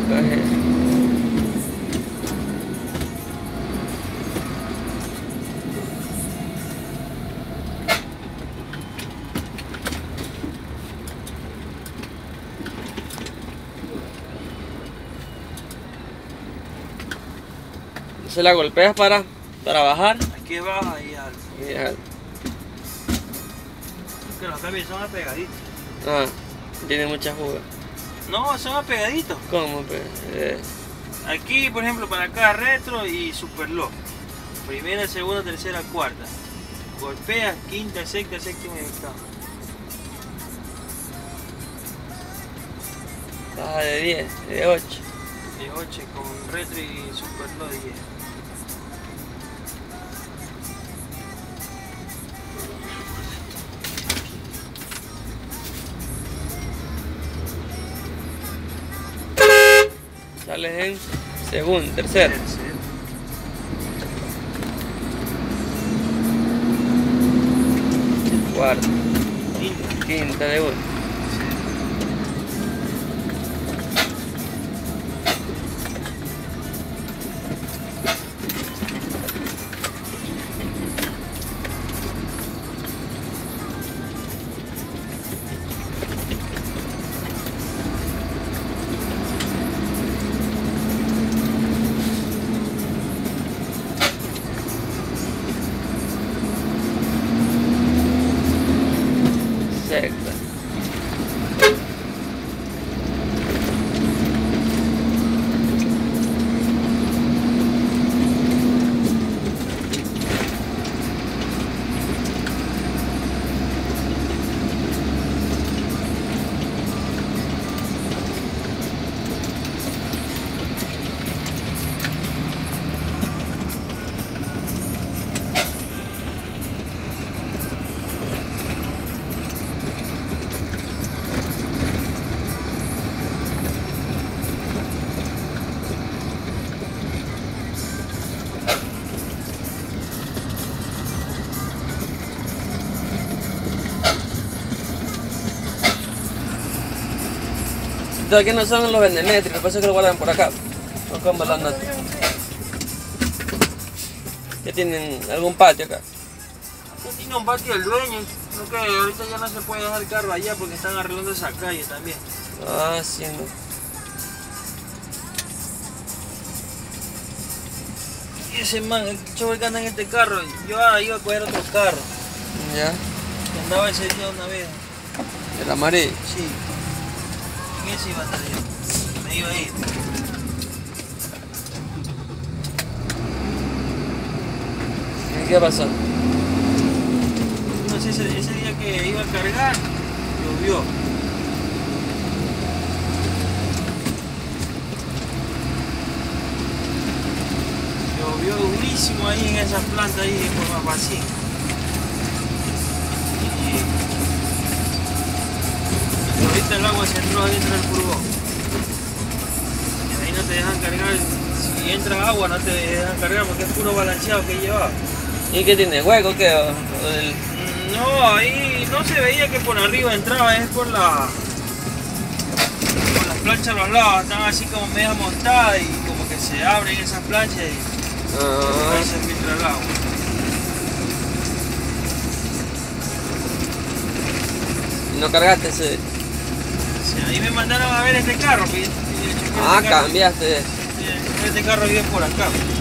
caje. Se la golpeas para bajar. Aquí baja y alto. Y ya. Que los cambios son apegaditos. Ah, tiene mucha fuga. No, son apegaditos. ¿Cómo? Pues? Aquí, por ejemplo, para acá retro y super low. Primera, segunda, tercera, cuarta. Golpeas, quinta, sexta, séptima y octava. Baja de 10, de 8. De 8 con retro y super low 10. Sales en segundo, tercero. Cuarto. Quinta de 1. Sexta. Estos aquí no son los vendemétricos, por eso que lo guardan por acá. No como las notas. ¿Que tienen algún patio acá? Aquí tiene un patio el dueño. Creo que ahorita ya no se puede dejar el carro allá porque están arreglando esa calle también. Ah, sí, no. Y ese man, el chofer que anda en este carro, yo iba a coger otro carro. Ya. Que andaba ese día una vez. El amarillo. Sí. En ese iba a estar yo. Me iba a ir. ¿Y qué pasó? No sé, ese día que iba a cargar, llovió. Llovió durísimo ahí en esa planta ahí por Mapacín. Y ahorita el agua se entró adentro del furgón. Y ahí no te dejan cargar. Si entra agua no te dejan cargar porque es puro balanceado que llevaba. ¿Y qué tiene? ¿Hueco qué? No, ahí no se veía que por arriba entraba, es por las planchas a los lados, están así como media montadas y como que se abren esas planchas y ahí se filtra el agua. ¿No cargaste ese? Sí, ahí me mandaron a ver este carro. Ah, cambiaste. Este carro vive por acá.